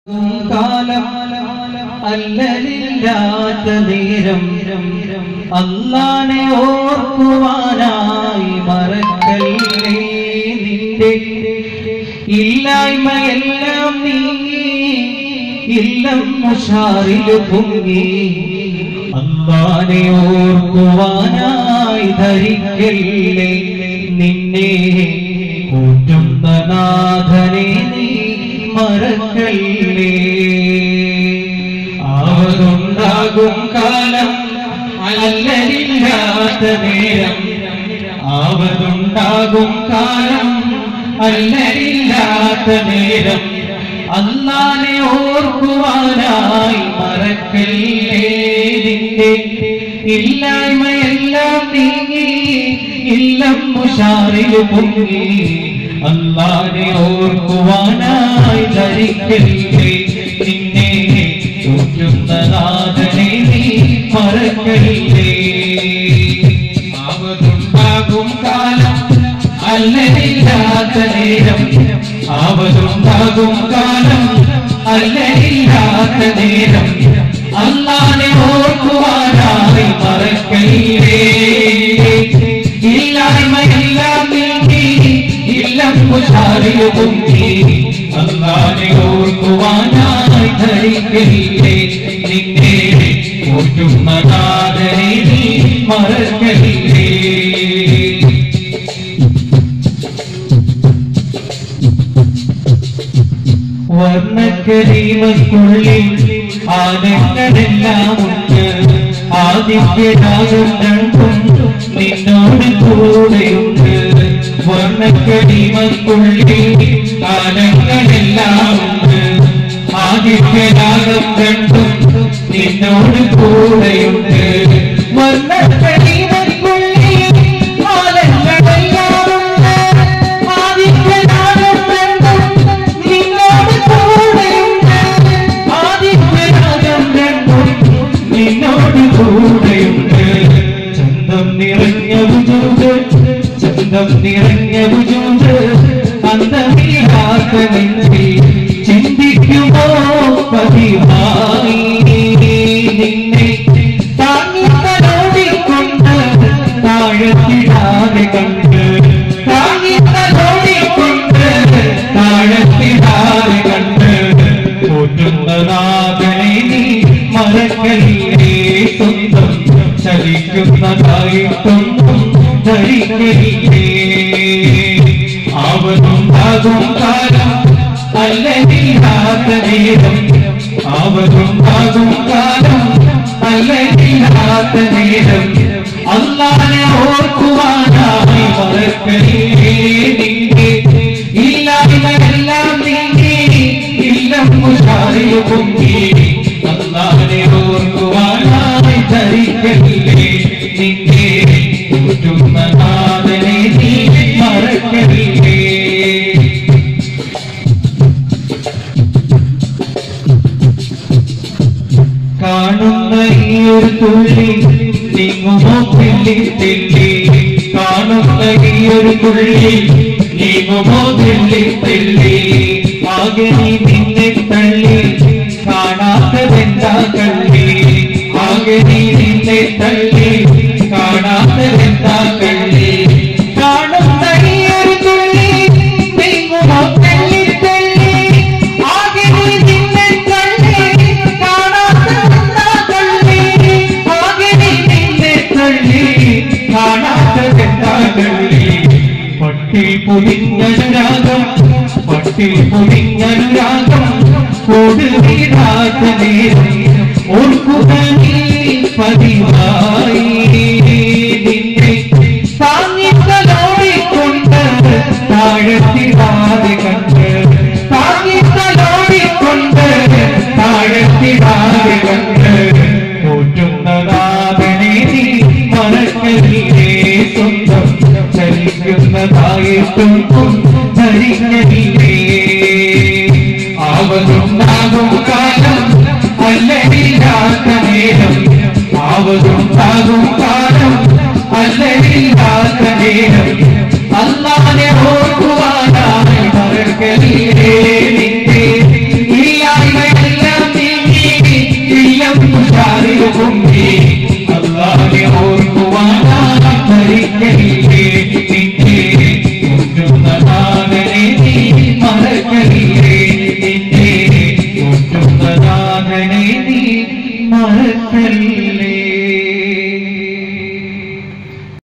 കാലം അല്ലലില്ലാത്ത നേരം അല്ലാഹനെ ഓർക്കുവാനായി മറക്കല്ലേ നിന്റെ ഇല്ലായ്മയെല്ലാം നീങ്ങി ഇല്ലം മുശാറിൽ പൊങ്ങി അല്ലാഹനെ ഓർക്കുവാനായി ധരിക്കല്ലേ നിന്നെ കൂറ്റുന്ന നാഥനെ നീ മറക്കല്ലേ ആവതുണ്ടാകും കാലം അല്ലലില്ലാത്ത നേരം ആവതുണ്ടാകും കാലം അല്ലലില്ലാത്ത നേരം അല്ലാഹനെ ഓർക്കുവാനായി മറക്കല്ലേ നിന്റെ ഇല്ലായ്മയെല്ലാം നീങ്ങി ഇല്ലം മുശാറിൽ പൊങ്ങി അല്ലാഹനെ ഓർക്കുവാനായി ധരിക്കല്ലേ നിന്നെ കൂറ്റുന്ന നാഥനെ നീ മറക്കല്ലേ ആവതുണ്ടാകും കാലം അല്ലലില്ലാത്ത നേരം ആവതുണ്ടാകും കാലം അല്ലലില്ലാത്ത നേരം അല്ലാഹനെ ഓർക്കുവാനായി മറക്കല്ലേ ഇല്ലായ്മയെല്ലാം നീങ്ങി ഇല്ലം മുശാറിൽ പൊങ്ങി അല്ലാഹനെ ഓർക്കുവാനായി ധരിക്കല്ലേ നിന്നെ കൂറ്റുന്ന നാഥനെ നീ മറക്കല്ലേ വർണ്ണക്കരീമക്കുള്ളിൽ ആനന്ദമെല്ലാം ഉണ്ട് ആദിത്യനായും രണ്ടും നിന്നോട് കൂടെയുണ്ട് വർണ്ണക്കരീമക്കുള്ളിൽ ആനന്ദമെല്ലാം ഉണ്ട് ആദിത്യനായും രണ്ടും നിന്നോട് കൂടെയുണ്ട് വർണ്ണക്കരീമക്കുള്ളിൽ ആനന്ദമെല്ലാം ഉണ്ട് ആദിത്യനായും രണ്ടും നിന്നോട് കൂടെയുണ്ട് ആദിത്യനായും രണ്ടും നിന്നോട് കൂടെയുണ്ട് ചന്തം നിറഞ്ഞ വജൂദ് ചന്തം നിറഞ്ഞ വജൂദ് അന്തമില്ലാത്ത നെഞ്ചിൽ ചിന്തിക്കുമോ പതിവായി നിന്നെ താങ്ങിത്തലോടിക്കൊണ്ട് താഴത്തിടാതെ കണ്ട് താങ്ങിത്തലോടിക്കൊണ്ട് താഴത്തിടാതെ കണ്ട് കൂറ്റുന്ന നാഥനെ നീ മറക്കല്ലേ സ്വന്തം ചലിക്കുന്നതായിട്ടൊന്നും ധരിക്കല്ലേ ആവതുണ്ടാകും കാലം അല്ലലില്ലാത്ത നേരം ആവതുണ്ടാകും കാലം അല്ലലില്ലാത്ത നേരം അല്ലാഹനെ ഓർക്കുവാനായി മറക്കല്ലേ നിന്റെ ഇല്ലായ്മയെല്ലാം നീങ്ങി ഇല്ലം മുശാറിൽ പൊങ്ങി അല്ലാഹനെ ഓർക്കുവാനായി ധരിക്കല്ലേ നിന്നെ കൂറ്റുന്ന നാഥനെ നീ മറക്കല്ലേ കാണുന്ന ഈ ഒരു തുള്ളി നീങ്ങുമോ തെല്ലി തെല്ലി കാണുന്ന ഈ ഒരു തുള്ളി നീങ്ങുമോ തെല്ലി തെല്ലി ആകെ നീ നിന്നെ തള്ളി കാണാത്തതെന്താ കള്ളി ആകെ നീ നിന്നെ തള്ളി കാണാത്തതെന്താ കള്ളി കാണുന്ന ഈ ഒരു തുള്ളി നീങ്ങുമോ തെല്ലി തെല്ലി ആകെ നീ നിന്നെ തള്ളി കാണാത്തതെന്താ കള്ളി ആകെ നീ നിന്നെ തള്ളി കാണാത്തതെന്താ കള്ളി പട്ടിൽ പൊതിഞ്ഞനുരാഗം പട്ടിൽ പൊതിഞ്ഞനുരാഗം കോട് വീടാത്ത നേരം ഓർക്കുക നീ പതിവായി നിന്നെ താങ്ങിത്തലോടിക്കൊണ്ട് താഴത്തിടാതെ കണ്ട് താങ്ങിത്തലോടിക്കൊണ്ട് താഴത്തിടാതെ കണ്ട് കൂറ്റുന്ന നാഥനെ നീ മറക്കല്ലേ സ്വന്തം ചലിക്കുന്നതായിട്ടൊന്നും ധരിക്കല്ലേ ആവതുണ്ടാകും കാലം അല്ലലില്ലാത്ത നേരം ആവതുണ്ടാകും കാലം അല്ലലില്ലാത്ത നേരം അല്ലാഹനെ ഓർക്കുവാനായി മറക്കല്ലേ നിന്റെ ഇല്ലായ്മ മകനെ നീ മറക്കല്ലേ